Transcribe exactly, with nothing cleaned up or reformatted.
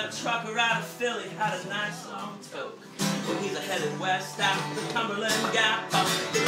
met a trucker out of Philly, had a nice long toke. Well, he's a headed west out the Cumberland Gap.